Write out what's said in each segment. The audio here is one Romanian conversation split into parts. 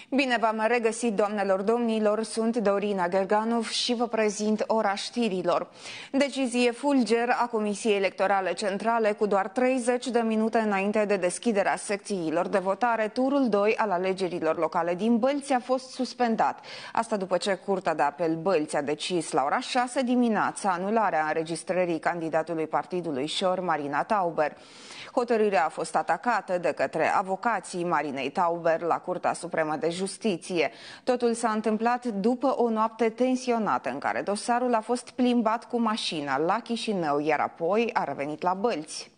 Bine v-am regăsit, doamnelor, domnilor, sunt Dorina Gerganov și vă prezint ora știrilor. Decizie fulger a Comisiei Electorale Centrale. Cu doar 30 de minute înainte de deschiderea secțiilor de votare, turul 2 al alegerilor locale din Bălți a fost suspendat. Asta după ce Curtea de Apel Bălți a decis la ora 6 dimineața anularea înregistrării candidatului Partidului Șor, Marina Tauber. Hotărârea a fost atacată de către avocații Marinei Tauber la Curtea Supremă de Justiție. Totul s-a întâmplat după o noapte tensionată în care dosarul a fost plimbat cu mașina la Chișinău, iar apoi a revenit la Bălți.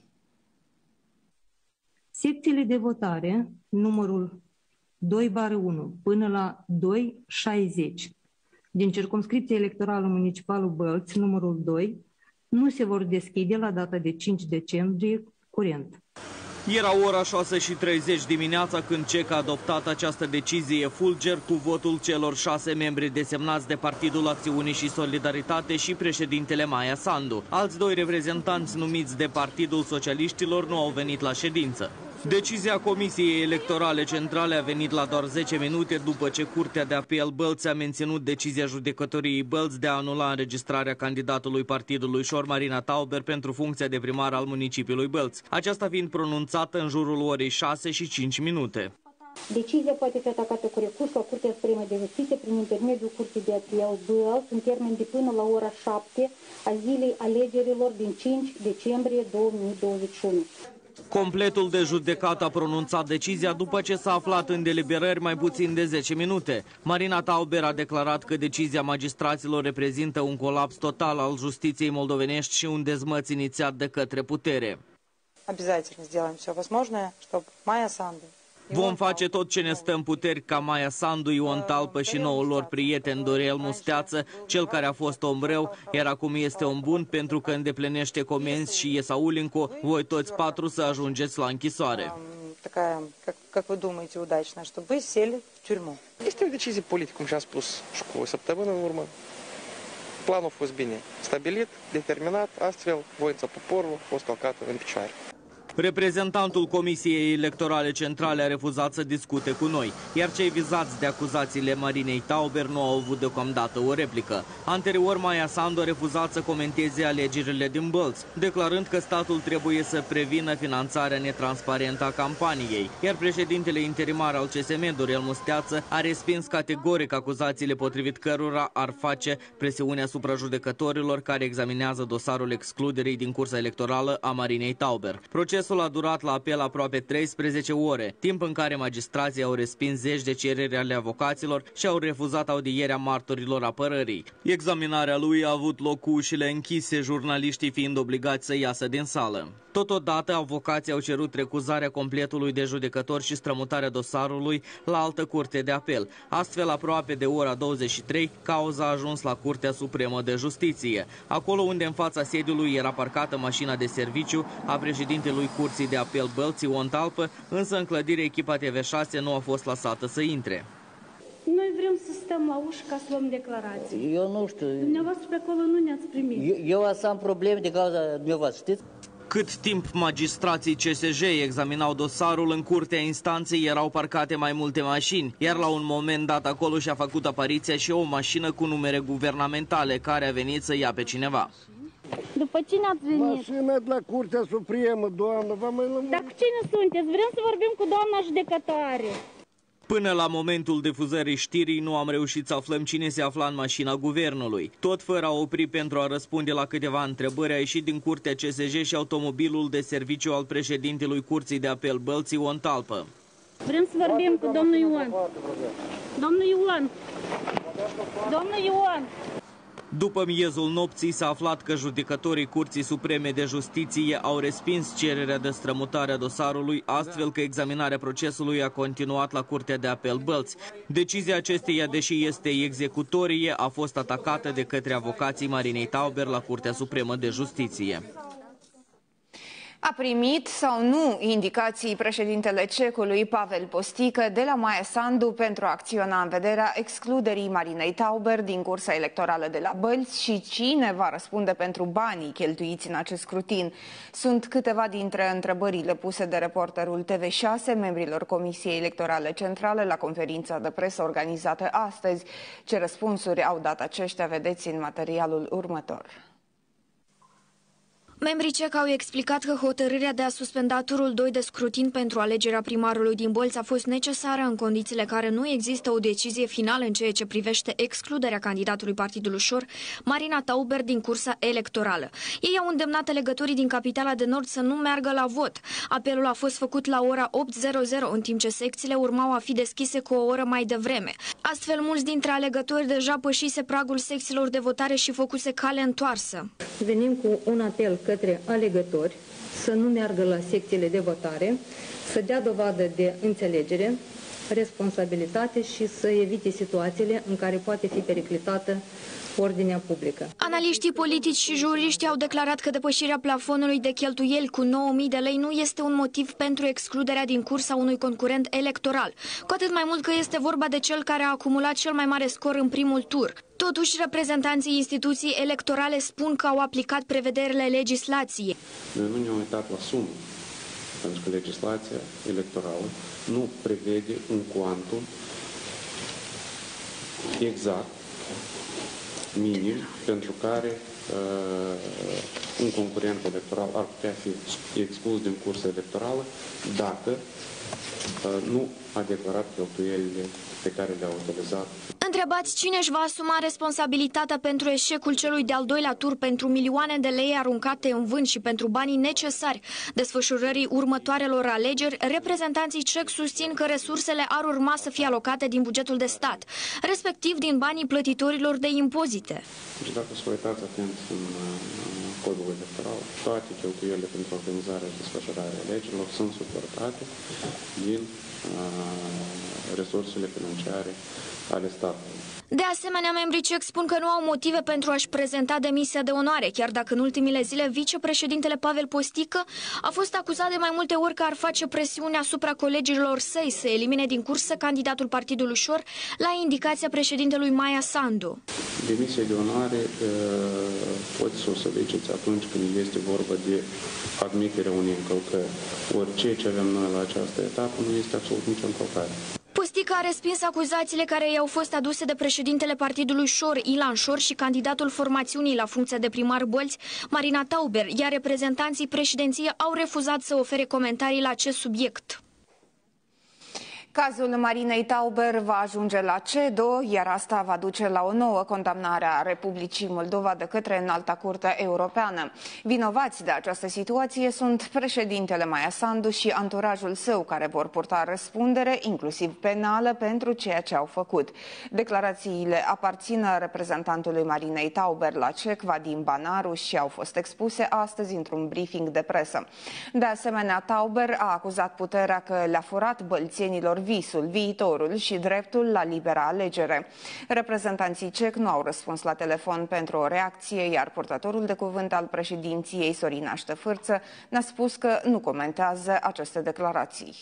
Secțiile de votare, numărul 2/1 până la 2/60, din circumscripția electorală municipală Bălți, numărul 2, nu se vor deschide la data de 5 decembrie curent. Era ora 6:30 dimineața când CEC a adoptat această decizie fulger cu votul celor 6 membri desemnați de Partidul Acțiunii și Solidaritate și președintele Maia Sandu. Alți 2 reprezentanți numiți de Partidul Socialiștilor nu au venit la ședință. Decizia Comisiei Electorale Centrale a venit la doar 10 minute după ce Curtea de Apel Bălți a menținut decizia judecătoriei Bălți de a anula înregistrarea candidatului Partidului Șor, Marina Tauber, pentru funcția de primar al municipiului Bălți, aceasta fiind pronunțată în jurul orei 6:05. Decizia poate fi atacată cu recurs la Curtea Supremă de Justiție prin intermediul Curții de Apel Bălți în termen de până la ora 7 a zilei alegerilor din 5 decembrie 2021. Completul de judecată a pronunțat decizia după ce s-a aflat în deliberări mai puțin de 10 minute. Marina Tauber a declarat că decizia magistraților reprezintă un colaps total al justiției moldovenești și un dezmăț inițiat de către putere. Vom face tot ce ne stă în puteri ca Maia Sandu, Ion Talpă și noul lor prieten Dorel Musteață, cel care a fost om rău, iar acum este om bun pentru că îndeplinește comenzi, și Iesaulinco, voi toți 4 să ajungeți la închisoare. Este o decizie politică, cum și-a spus și cu o săptămână în urmă. Planul a fost bine stabilit, determinat, astfel voința poporului a fost călcată în picioare. Reprezentantul Comisiei Electorale Centrale a refuzat să discute cu noi, iar cei vizați de acuzațiile Marinei Tauber nu au avut deocamdată o replică. Anterior, Maia Sandu a refuzat să comenteze alegerile din Bălți, declarând că statul trebuie să prevină finanțarea netransparentă a campaniei, iar președintele interimar al CSM, Dorel Musteață, a respins categoric acuzațiile potrivit cărora ar face presiune asupra judecătorilor care examinează dosarul excluderii din cursa electorală a Marinei Tauber. Procesul a durat la apel aproape 13 ore, timp în care magistrații au respins zeci de cereri ale avocaților și au refuzat audierea martorilor apărării. Examinarea lui a avut loc cu ușile închise, jurnaliștii fiind obligați să iasă din sală. Totodată, avocații au cerut recuzarea completului de judecător și strămutarea dosarului la altă curte de apel. Astfel, aproape de ora 23, cauza a ajuns la Curtea Supremă de Justiție, acolo unde în fața sediului era parcată mașina de serviciu a președintelui Curții de Apel Bălți, Ion Talpă, însă în clădire echipa TV6 nu a fost lăsată să intre. Noi vrem să stăm la ușă ca să luăm declarații. Eu nu știu. Dumneavoastră pe acolo nu ne-ați primit. Eu am probleme de cauza dumneavoastră, știți? Cât timp magistrații CSJ examinau dosarul, în curtea instanței erau parcate mai multe mașini, iar la un moment dat acolo și-a făcut apariția și o mașină cu numere guvernamentale care a venit să ia pe cineva. După cine ați venit? Mașina de la Curtea Supremă, doamnă, vă mai lămuri. Dar cu cine sunteți? Vrem să vorbim cu doamna judecătoare. Până la momentul difuzării știrii nu am reușit să aflăm cine se afla în mașina guvernului. Tot fără a opri pentru a răspunde la câteva întrebări, a ieșit din curtea CSJ și automobilul de serviciu al președintelui Curții de Apel Bălți, Ion Talpă. Vrem să vorbim cu domnul Ion. Domnul Ion! Domnul Ion! După miezul nopții s-a aflat că judecătorii Curții Supreme de Justiție au respins cererea de strămutare a dosarului, astfel că examinarea procesului a continuat la Curtea de Apel Bălți. Decizia acesteia, deși este executorie, a fost atacată de către avocații Marinei Tauber la Curtea Supremă de Justiție. A primit sau nu indicații președintele Cecului, Pavel Postică, de la Maia Sandu pentru a acționa în vederea excluderii Marinei Tauber din cursa electorală de la Bălți și cine va răspunde pentru banii cheltuiți în acest scrutin? Sunt câteva dintre întrebările puse de reporterul TV6 membrilor Comisiei Electorale Centrale la conferința de presă organizată astăzi. Ce răspunsuri au dat aceștia vedeți în materialul următor. Membrii CEC au explicat că hotărârea de a suspenda turul 2 de scrutin pentru alegerea primarului din Bălți a fost necesară în condițiile care nu există o decizie finală în ceea ce privește excluderea candidatului Partidul Ușor, Marina Tauber, din cursa electorală. Ei au îndemnat alegătorii din Capitala de Nord să nu meargă la vot. Apelul a fost făcut la ora 8:00, în timp ce secțiile urmau a fi deschise cu o oră mai devreme. Astfel, mulți dintre alegători deja pășise pragul secțiilor de votare și făcuse cale întoarsă. Venim cu un apel către alegători să nu meargă la secțiile de votare, să dea dovadă de înțelegere, responsabilitate și să evite situațiile în care poate fi periclitată ordinea publică. Analiștii politici și juriști au declarat că depășirea plafonului de cheltuieli cu 9.000 de lei nu este un motiv pentru excluderea din cursa unui concurent electoral, cu atât mai mult că este vorba de cel care a acumulat cel mai mare scor în primul tur. Totuși, reprezentanții instituției electorale spun că au aplicat prevederile legislației. Noi nu ne-am uitat la sumă, pentru că legislația electorală nu prevede un cuantum exact, minim, pentru care un concurent electoral ar putea fi exclus din cursa electorală dacă nu a declarat cheltuielile pe care le-a utilizat. Întrebați cine își va asuma responsabilitatea pentru eșecul celui de-al doilea tur, pentru milioane de lei aruncate în vânt și pentru banii necesari desfășurării următoarelor alegeri, reprezentanții CEC susțin că resursele ar urma să fie alocate din bugetul de stat, respectiv din banii plătitorilor de impozite. Deci dacă să vă uitați atent în codul electoral, toate cheltuielile pentru organizarea și desfășurarea alegerilor sunt suportate din resursele financiare ale statului. De asemenea, membrii CEC spun că nu au motive pentru a-și prezenta demisia de onoare, chiar dacă în ultimile zile vicepreședintele Pavel Postică a fost acuzat de mai multe ori că ar face presiune asupra colegilor săi să elimine din cursă candidatul Partidului Ușor la indicația președintelui Maia Sandu. Demisia de onoare poți să o soliciți atunci când este vorba de admiterea unei încălcări. Ori ceea ce avem noi la această etapă nu este absolut nicio încălcare. Postică a respins acuzațiile care i-au fost aduse de președintele Partidului Șor, Ilan Șor, și candidatul formațiunii la funcția de primar Bălți, Marina Tauber, iar reprezentanții președinției au refuzat să ofere comentarii la acest subiect. Cazul Marinei Tauber va ajunge la CEDO, iar asta va duce la o nouă condamnare a Republicii Moldova de către Înalta Curte Europeană. Vinovați de această situație sunt președintele Maia Sandu și anturajul său, care vor purta răspundere, inclusiv penală, pentru ceea ce au făcut. Declarațiile aparțin reprezentantului Marinei Tauber la CEC, Vadim Banaru, și au fost expuse astăzi într-un briefing de presă. De asemenea, Tauber a acuzat puterea că le-a furat bălțienilor visul, viitorul și dreptul la liberă alegere. Reprezentanții CEC nu au răspuns la telefon pentru o reacție, iar purtătorul de cuvânt al președinției, Sorina Ștefârță, ne-a spus că nu comentează aceste declarații.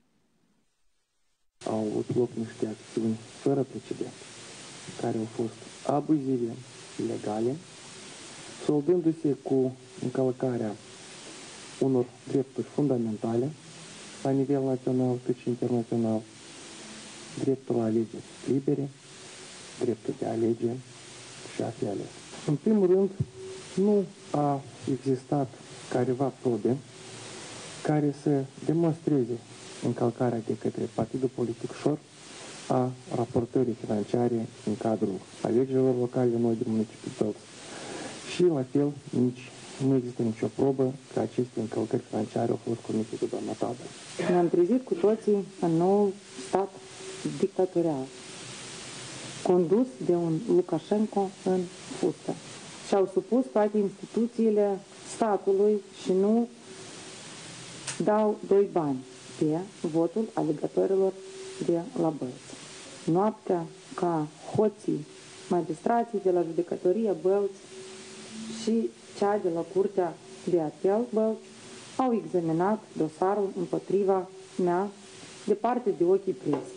Au avut loc niște acțiuni fără precedent, care au fost abuzive, ilegale, soldându-se cu încălcarea unor drepturi fundamentale la nivel național cât și internațional, dreptul la alegeri libere, dreptul de a alege și a fi ales. În primul rând, nu a existat careva probe care să demonstreze încălcarea de către Partidul Politic Șor a raportării financiare în cadrul alegerilor locale noi din municipiul Bălți. Și, la fel, nu există nicio probă că aceste încălcări financiare au fost comise de doamna Tauber. Ne-am trezit cu toții în nou stat dictatorial, condus de un Lukashenko în fustă. Și-au supus toate instituțiile statului și nu dau doi bani pe votul alegătorilor de la Bălți. Noaptea, ca hoții magistrații de la judecătoria Bălți și cea de la Curtea de Apel Bălți, au examinat dosarul împotriva mea departe de ochii presei.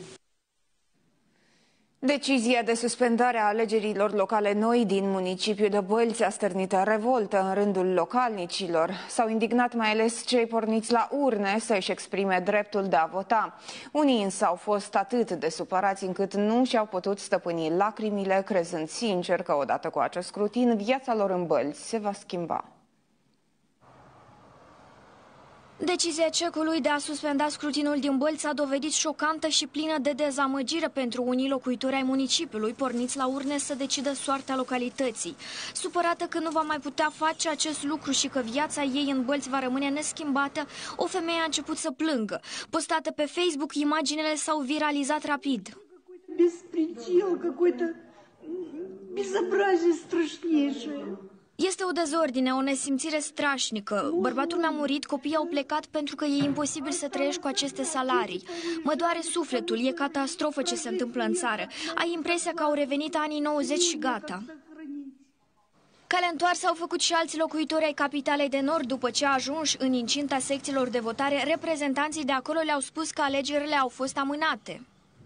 Decizia de suspendare a alegerilor locale noi din municipiul de Bălți a stârnit revoltă în rândul localnicilor. S-au indignat mai ales cei porniți la urne să-și exprime dreptul de a vota. Unii însă au fost atât de supărați încât nu și-au putut stăpâni lacrimile, crezând sincer că odată cu acest scrutin viața lor în Bălți se va schimba. Decizia cecului de a suspenda scrutinul din Bălți s-a dovedit șocantă și plină de dezamăgire pentru unii locuitori ai municipiului porniți la urne să decidă soarta localității. Supărată că nu va mai putea face acest lucru și că viața ei în Bălți va rămâne neschimbată, o femeie a început să plângă. Postată pe Facebook, imaginele s-au viralizat rapid. Беспредел какой-то, безобразие страшнейшее. Este o dezordine, o nesimțire strașnică. Bărbatul mi-a murit, copiii au plecat pentru că e imposibil să trăiești cu aceste salarii. Mă doare sufletul, e catastrofă ce se întâmplă în țară. Ai impresia că au revenit anii 90 și gata. Calea întoarsă au făcut și alți locuitori ai Capitalei de Nord. După ce ajunși în incinta secțiilor de votare, reprezentanții de acolo le-au spus că alegerile au fost amânate.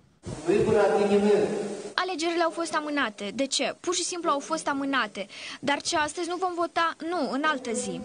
Alegerile au fost amânate. De ce? Pur și simplu au fost amânate. Dar ce, astăzi nu vom vota? Nu, în altă zi.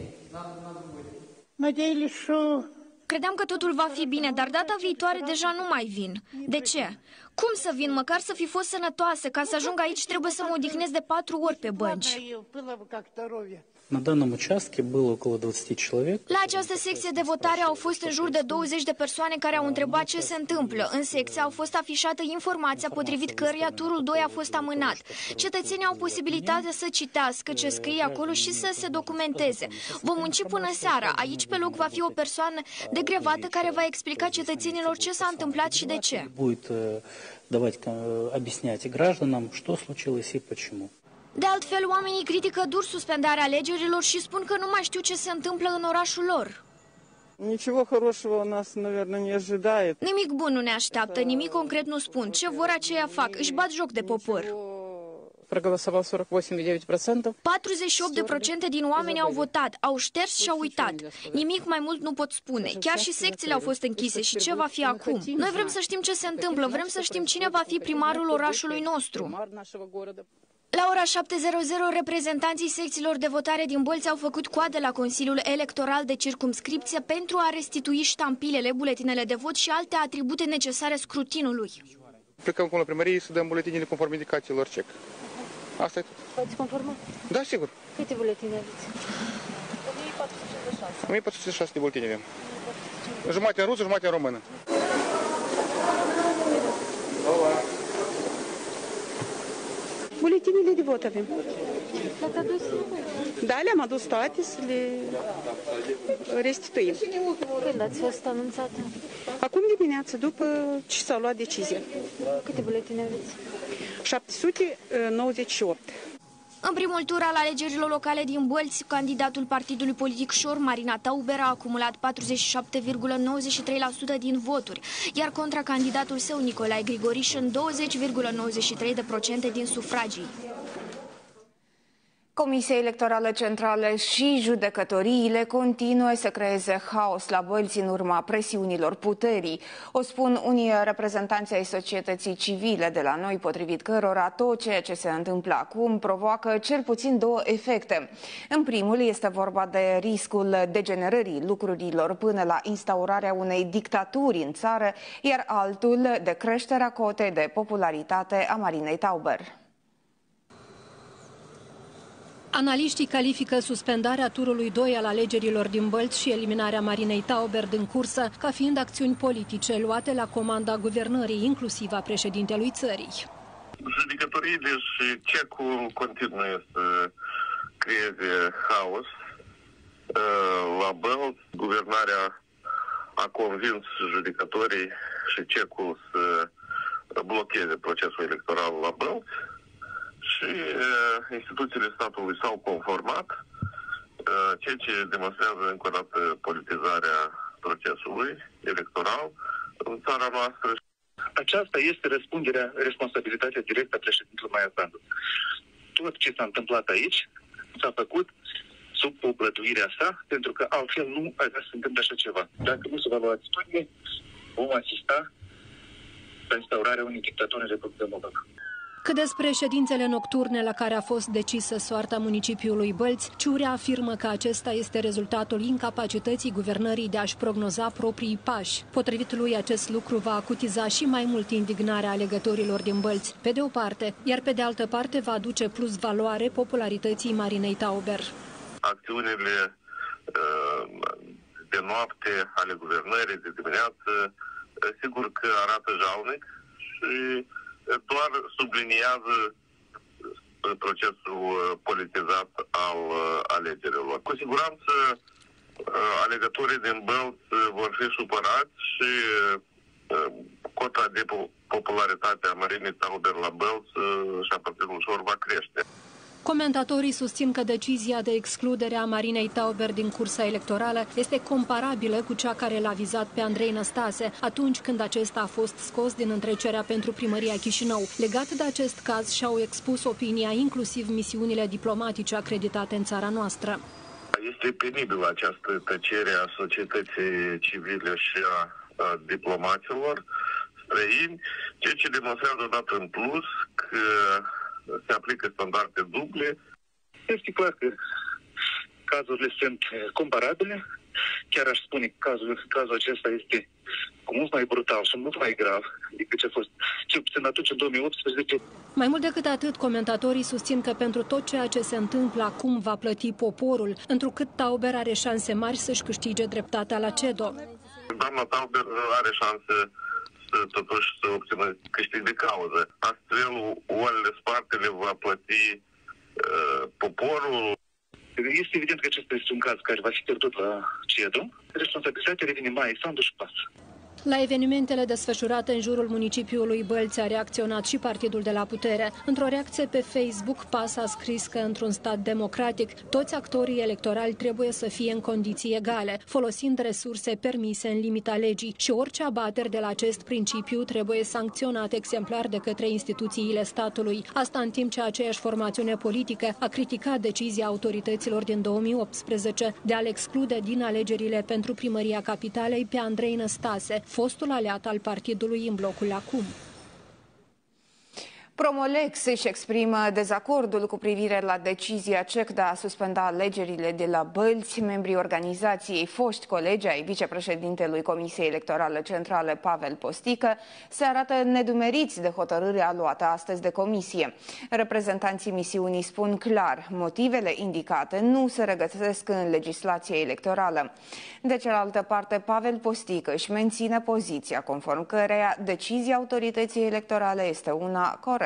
Credeam că totul va fi bine, dar data viitoare deja nu mai vin. De ce? Cum să vin? Măcar să fi fost sănătoasă. Ca să ajung aici trebuie să mă odihnesc de 4 ori pe bănci. На данном участке было около 20 человек. La această secție de votare au fost în jur de 20 de persoane care au întrebat ce se întâmplă. În secție au fost afișată informația potrivit căreia turul 2 a fost amânat. Cetățenii au posibilitatea să citească ce scrie acolo și să se documenteze. Vom munci până seara. Aici pe loc va fi o persoană degrevată care va explica cetățenilor ce s-a întâmplat și de ce. Объяснять гражданам, что случилось и почему. De altfel, oamenii critică dur suspendarea alegerilor și spun că nu mai știu ce se întâmplă în orașul lor. Nimic bun nu ne așteaptă, nimic concret nu spun. Ce vor aceia fac? Își bat joc de popor. 48% din oameni au votat, au șters și au uitat. Nimic mai mult nu pot spune. Chiar și secțiile au fost închise și ce va fi acum? Noi vrem să știm ce se întâmplă, vrem să știm cine va fi primarul orașului nostru. La ora 7:00, reprezentanții secțiilor de votare din Bălți au făcut coadă la Consiliul Electoral de Circumscripție pentru a restitui ștampilele, buletinele de vot și alte atribute necesare scrutinului. Plecăm cu la primărie să dăm buletinele conform indicațiilor CEC. Asta e tot. Ați conformat? Da, sigur. Câte buletine aveți? 1456. 1456 de buletine avem. Jumătate în rusă, jumătate în română. Buletinele de vot avem. Le-ați adus? Da, le-am adus toate să le restituim. Când ați fost anunțată? Acum dimineață, după ce s-a luat decizia. Câte buletine aveți? 798. În primul tur al alegerilor locale din Bălți, candidatul partidului politic Șor, Marina Tauber, a acumulat 47,93% din voturi, iar contracandidatul său, Nicolae Grigorișin, 20,93% din sufragii. Comisia Electorală Centrală și judecătoriile continuă să creeze haos la Bălți în urma presiunilor puterii. O spun unii reprezentanți ai societății civile de la noi, potrivit cărora tot ceea ce se întâmplă acum provoacă cel puțin 2 efecte. În primul este vorba de riscul degenerării lucrurilor până la instaurarea unei dictaturi în țară, iar altul de creșterea cotei de popularitate a Marinei Tauber. Analiștii califică suspendarea turului 2 al alegerilor din Bălți și eliminarea Marinei Tauber din cursă ca fiind acțiuni politice luate la comanda guvernării, inclusiv a președintelui țării. Judecătoriile și CEC-ul continuă să creeze haos la Bălți. Guvernarea a convins judecătorii și CEC-ul să blocheze procesul electoral la Bălți. Și instituțiile statului s-au conformat, ceea ce demonstrează încă o dată politizarea procesului electoral în țara noastră. Aceasta este responsabilitatea directă a președintelui Maia Sandu. Tot ce s-a întâmplat aici s-a făcut sub plătuirea sa, pentru că altfel nu ar vrea să se întâmple așa ceva. Dacă nu se va lua atitudine, vom asista la instaurarea unei dictaturi în Republica Moldova. Cât despre ședințele nocturne la care a fost decisă soarta municipiului Bălți, Ciurea afirmă că acesta este rezultatul incapacității guvernării de a-și prognoza proprii pași. Potrivit lui, acest lucru va acutiza și mai mult indignarea alegătorilor din Bălți, pe de o parte, iar pe de altă parte va aduce plus valoare popularității Marinei Tauber. Acțiunile de noapte ale guvernării, de dimineață, sigur că arată jalnic și doar subliniază procesul politizat al alegerilor. Cu siguranță alegătorii din Bălți vor fi supărați și cota de popularitate a Marinei Tauber la Bălți și a partidului lor va crește. Comentatorii susțin că decizia de excludere a Marinei Tauber din cursa electorală este comparabilă cu cea care l-a vizat pe Andrei Năstase atunci când acesta a fost scos din întrecerea pentru primăria Chișinău. Legat de acest caz, și-au expus opinia inclusiv misiunile diplomatice acreditate în țara noastră. Este penibilă această tăcere a societății civile și a diplomaților străini, ceea ce demonstrează odată în plus că se aplică standarde duble. Este clar că cazurile sunt comparabile. Chiar aș spune că cazul acesta este cu mult mai brutal și mult mai grav decât ce a fost cel puțin atunci, în 2018. Mai mult decât atât, comentatorii susțin că pentru tot ceea ce se întâmplă acum va plăti poporul, întrucât Tauber are șanse mari să-și câștige dreptatea la CEDO. Doamna Tauber are șanse totuși să obțină câștig de cauză. Astfel, oalele sparte le va plăti poporul. Este evident că acesta este un caz care va fi pierdut la CEDO. Responsabilitatea revine mai Sandu și PAS. La evenimentele desfășurate în jurul municipiului Bălți a reacționat și partidul de la putere. Într-o reacție pe Facebook, PAS a scris că într-un stat democratic, toți actorii electorali trebuie să fie în condiții egale, folosind resurse permise în limita legii și orice abateri de la acest principiu trebuie sancționat exemplar de către instituțiile statului. Asta în timp ce aceeași formațiune politică a criticat decizia autorităților din 2018 de a-l exclude din alegerile pentru primăria capitalei pe Andrei Năstase, fostul aliat al partidului în blocul acum. Promolex își exprimă dezacordul cu privire la decizia CEC de a suspenda alegerile de la Bălți. Membrii organizației, foști colegi ai vicepreședintelui Comisiei Electorale Centrale, Pavel Postică, se arată nedumeriți de hotărârea luată astăzi de comisie. Reprezentanții misiunii spun clar, motivele indicate nu se regăsesc în legislația electorală. De cealaltă parte, Pavel Postică își menține poziția conform căreia decizia autorității electorale este una corectă.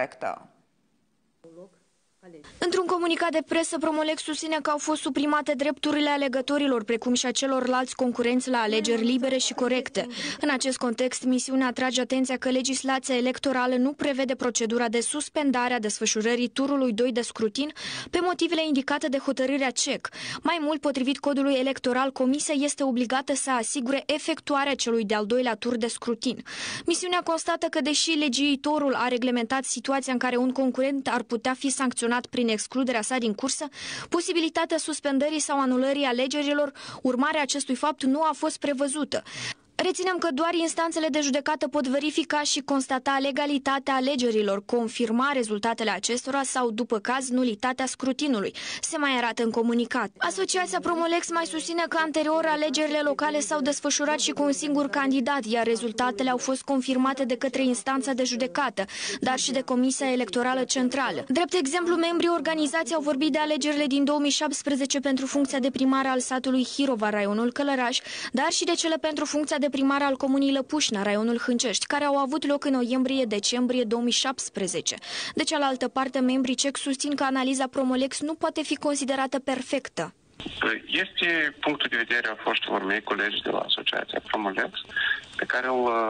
Într-un comunicat de presă, Promolex susține că au fost suprimate drepturile alegătorilor, precum și a celorlalți concurenți la alegeri libere și corecte. În acest context, misiunea atrage atenția că legislația electorală nu prevede procedura de suspendare a desfășurării turului 2 de scrutin pe motivele indicate de hotărârea CEC. Mai mult, potrivit codului electoral, comisia este obligată să asigure efectuarea celui de-al doilea tur de scrutin. Misiunea constată că, deși legiuitorul a reglementat situația în care un concurent ar putea fi sancționat prin excluderea sa din cursă, posibilitatea suspendării sau anulării alegerilor, urmarea acestui fapt, nu a fost prevăzută. Reținem că doar instanțele de judecată pot verifica și constata legalitatea alegerilor, confirma rezultatele acestora sau, după caz, nulitatea scrutinului, se mai arată în comunicat. Asociația Promolex mai susține că anterior alegerile locale s-au desfășurat și cu un singur candidat, iar rezultatele au fost confirmate de către instanța de judecată, dar și de Comisia Electorală Centrală. Drept exemplu, membrii organizației au vorbit de alegerile din 2017 pentru funcția de primar al satului Hirova, raionul Călăraș, dar și de cele pentru funcția de primar al comunii Lăpușna, raionul Hâncești, care au avut loc în noiembrie-decembrie 2017. De cealaltă parte, membrii CEC susțin că analiza Promolex nu poate fi considerată perfectă. Este punctul de vedere a foștilor mei colegi de la Asociația Promolex, pe care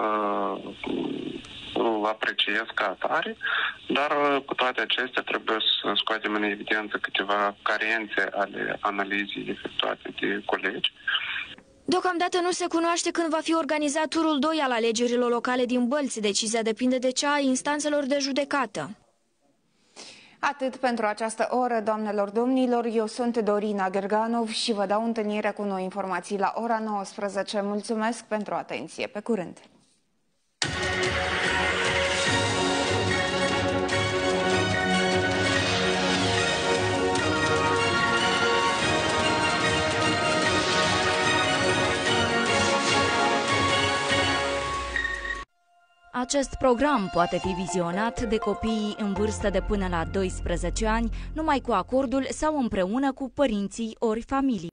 îl apreciez ca atare, dar cu toate acestea trebuie să scoatem în evidență câteva carențe ale analizei efectuate de colegi. Deocamdată nu se cunoaște când va fi organizat turul 2 al alegerilor locale din Bălți. Decizia depinde de cea a instanțelor de judecată. Atât pentru această oră, doamnelor, domnilor, eu sunt Dorina Gerganov și vă dau întâlnire cu noi informații la ora 19. Mulțumesc pentru atenție. Pe curând! Acest program poate fi vizionat de copiii în vârstă de până la 12 ani, numai cu acordul sau împreună cu părinții ori familii.